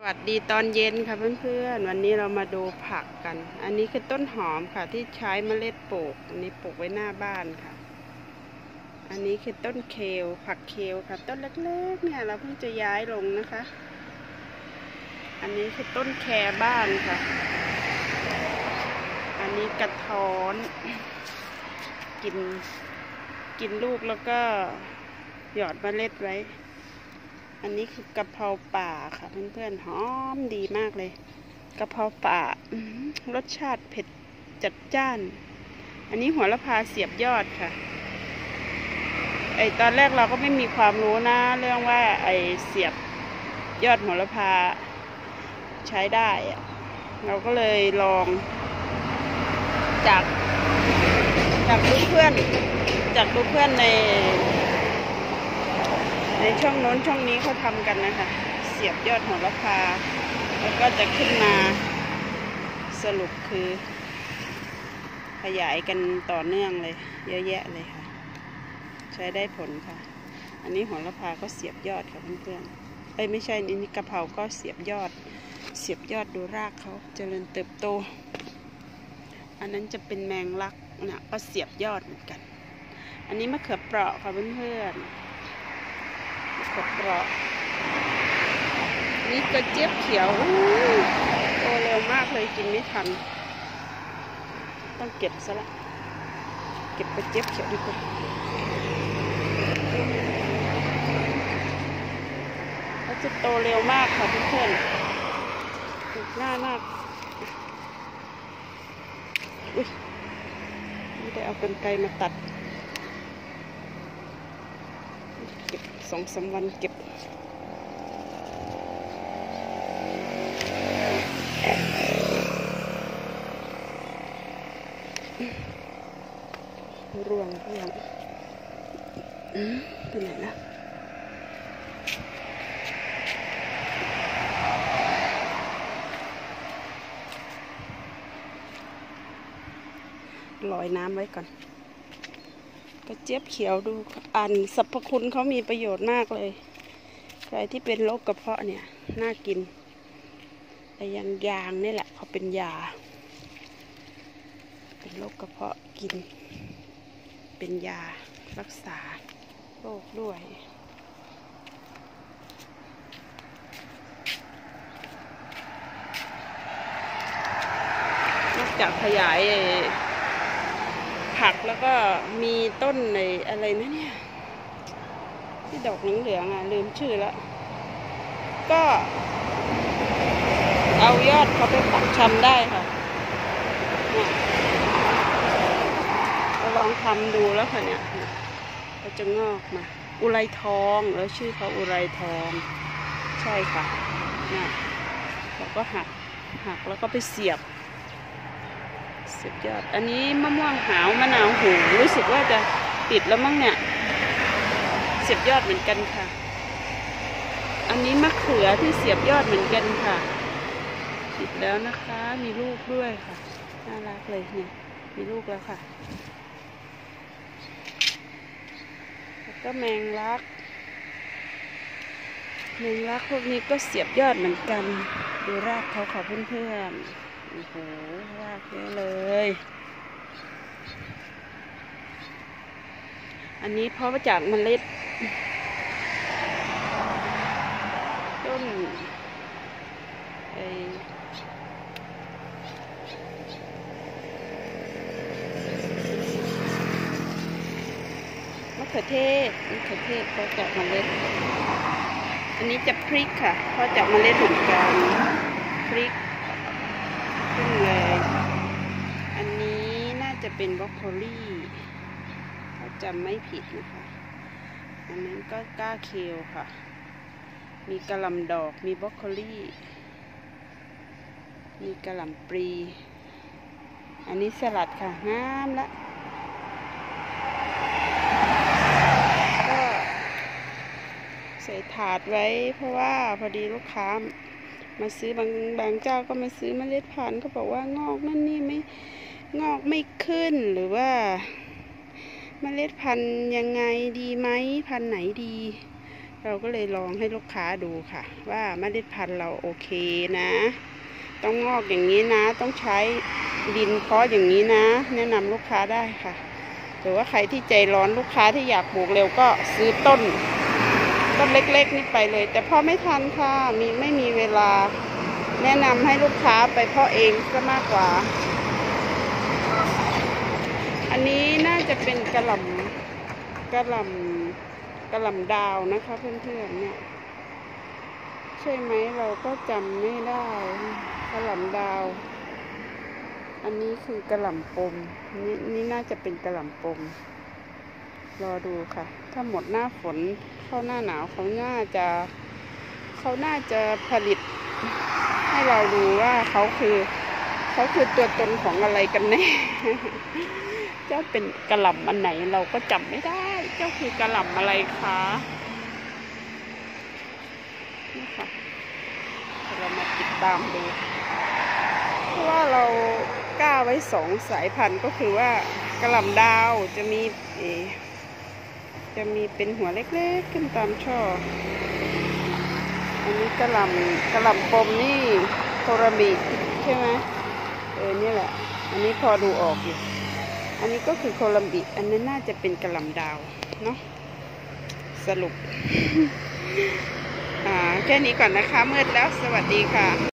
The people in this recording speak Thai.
วัสดีตอนเย็นค่ะเพื่อนๆวันนี้เรามาดูผักกันอันนี้คือต้นหอมค่ะที่ใช้เมล็ดปลูกอันนี้ปลูกไว้หน้าบ้านค่ะอันนี้คือต้นเคลผักเคลค่ะต้นเล็กๆเนี่ยเราเพิ่งจะย้ายลงนะคะอันนี้คือต้นแครบ้านค่ะอันนี้กระท้อนกินลูกแล้วก็หยอดเมล็ดไว้อันนี้คือกะเพราป่าค่ะเพื่อนๆหอมดีมากเลยกะเพราป่ารสชาติเผ็ดจัดจ้านอันนี้โหระพาเสียบยอดค่ะตอนแรกเราก็ไม่มีความรู้นะเรื่องว่าเสียบยอดโหระพาใช้ได้เราก็เลยลองจากดูเพื่อนในช่องโน้นช่องนี้เขาทำกันนะคะเสียบยอดโหระพาแล้วก็จะขึ้นมาสรุปคือขยายกันต่อเนื่องเลยเยอะแยะเลยค่ะใช้ได้ผลค่ะอันนี้โหระพาก็เสียบยอดค่ะเพื่อนๆไม่ใช่นี่กะเพราก็เสียบยอดดูรากเขาเจริญเติบโตอันนั้นจะเป็นแมงลักนะก็เสียบยอดเหมือนกันอันนี้มะเขือเปราะค่ะเพื่อนๆมะเขือเปราะนี่กระเจี๊ยบเขียวโตเร็วมากเลยกินไม่ทันต้องเก็บซะละเก็บกระเจี๊ยบเขียวดีกว่าเขาจะโตเร็วมากค่ะเพื่อนๆปลูกง่ายมากอุ้ยไม่ได้เอากรรไกรมาตัดเก็บ2-3 วันเก็บร่วงไปไหนละลอยน้ำไว้ก่อนกระเจี๊ยบเขียวดูสรรพคุณเขามีประโยชน์มากเลยใครที่เป็นโรคกระเพาะเนี่ยน่ากินยางนี่แหละเขาเป็นยาเป็นโรคกระเพาะกินเป็นยารักษาโรคด้วยนอกจากขยายผักแล้วก็มีต้นอะไรนะเนี่ยที่ดอกเหลืองๆลืมชื่อแล้วก็เอายอดเขาไปปักชำได้ค่ะลองทำดูแล้วค่ะเนี่ยเขาจะงอกมาอุไรทองแล้วชื่อเขาอุไรทองใช่ค่ะเนี่ยเราก็หักแล้วก็ไปเสียบยอดอันนี้มะม่วงหาวมะนาวหูรู้สึกว่าจะติดแล้วมั้งเนี่ยเสียบยอดเหมือนกันค่ะอันนี้มะเขือที่เสียบยอดเหมือนกันค่ะติดแล้วนะคะมีลูกด้วยค่ะน่ารักเลยเนี่ยมีลูกแล้วค่ะแล้วก็แมงลักพวกนี้ก็เสียบยอดเหมือนกันดูรากเขาค่ะเพื่อนๆโอ้โหรากเยอะเลยอันนี้เพราะมาจากเมล็ดต้นมะเขือเทศเพราะจากเมล็ดอันนี้จะพริกค่ะเพราะจากเมล็ดเหมือนกันพริกขึ้นเลยอันนี้น่าจะเป็นบรอกโคลีถ้าจำไม่ผิดนะคะอันนั้นก็ก้าเคลค่ะมีกะหล่ำดอกมีบรอกโคลีมีกะหล่ำปลีอันนี้สลัดค่ะงามละก็ใส่ถาดไว้เพราะว่าพอดีลูกค้ามาซื้อบางเจ้าก็มาซื้อเมล็ดพันธุ์ก็บอกว่างอกนั่นนี่ไม่งอกไม่ขึ้นหรือว่าเมล็ดพันธุ์ยังไงดีไหมพันธุ์ไหนดีเราก็เลยลองให้ลูกค้าดูค่ะว่าเมล็ดพันธุ์เราโอเคนะต้องงอกอย่างนี้นะต้องใช้ดินเพาะอย่างนี้นะแนะนำลูกค้าได้ค่ะหรือว่าใครที่ใจร้อนลูกค้าที่อยากปลูกเร็วก็ซื้อต้นเล็กๆนี่ไปเลยแต่พอไม่ทันค่ะไม่มีเวลาแนะนำให้ลูกค้าไปเพาะเองซะมากกว่าอันนี้น่าจะเป็นกระหล่ำดาวนะคะเพื่อนๆเนี่ยใช่ไหมเราก็จำไม่ได้กระหล่ำดาวอันนี้คือกระหล่ำปมนี่น่าจะเป็นกระหล่ำปมรอดูค่ะถ้าหมดหน้าฝนเข้าหน้าหนาวเขาน่าจะผลิตให้เราดูว่าเขาคือตัวตนของอะไรกันแน่ เจ้าเป็นกระหล่ำอันไหนเราก็จำไม่ได้เจ้าคือกระหล่ำอะไรคะนี่ค่ะเรามาติดตามดูเพราะว่าเรากล้าไว้2 สายพันธุ์ก็คือว่ากระหล่ำดาวจะมีเป็นหัวเล็กๆขึ้นตามช่ออันนี้กระหล่ำปมนี่โทราบิใช่ไหมนี่แหละอันนี้พอดูออกอยู่อันนี้ก็คือโคลัมบิอันนั้นน่าจะเป็นกระหล่ำดาวเนาะสรุป แค่นี้ก่อนนะคะมืดแล้วสวัสดีค่ะ